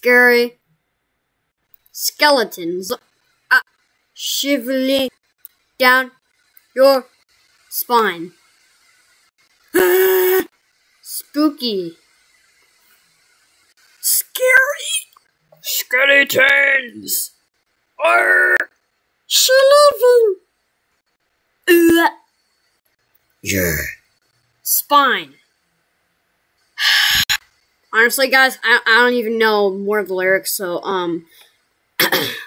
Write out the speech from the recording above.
scary skeletons shivering down your spine. Spooky. Scary skeletons. Arr. Shivering. Yeah. Spine. Honestly, guys, I don't even know more of the lyrics, so,